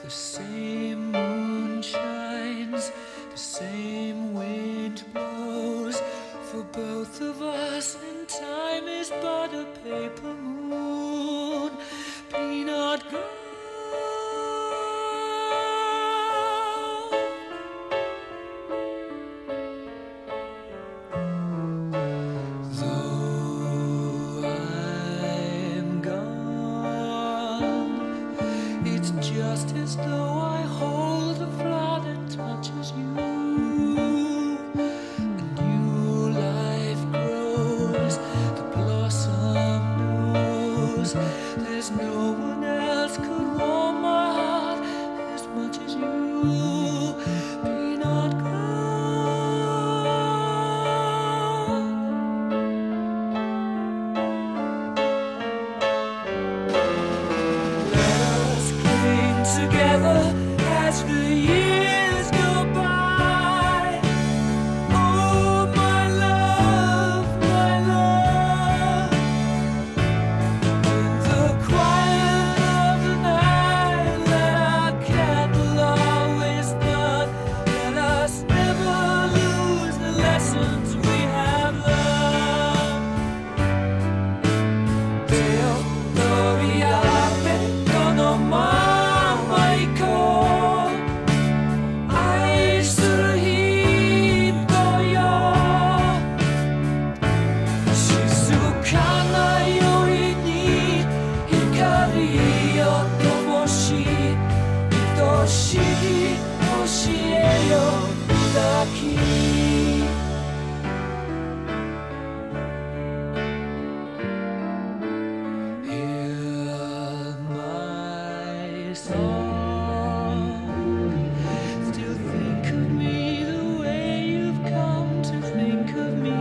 The same moon shines, the same wind blows for both of us, and time is but a paper moon. Peanut ground. Though I'm gone, it's just as though I hold the flower that touches you. A new life grows, the blossom knows there's no one else could warm my heart as much as you. Peanut together as the years go by. Oh, my love, my love. In the quiet of the night, let our candle always burn. Let us never lose the lessons we have learned. Till Doriate kono still think of me the way you've come to think of me.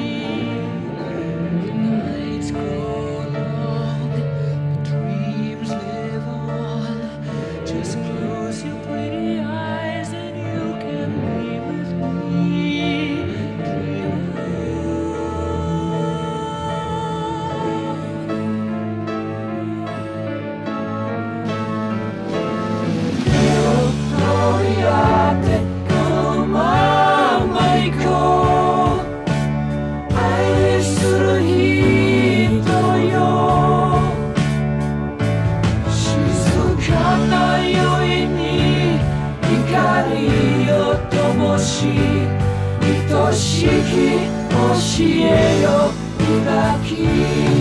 The nights grow long, the dreams live on. Just close your pretty eyes and you can be with me. Dream愛しき教えよ磨き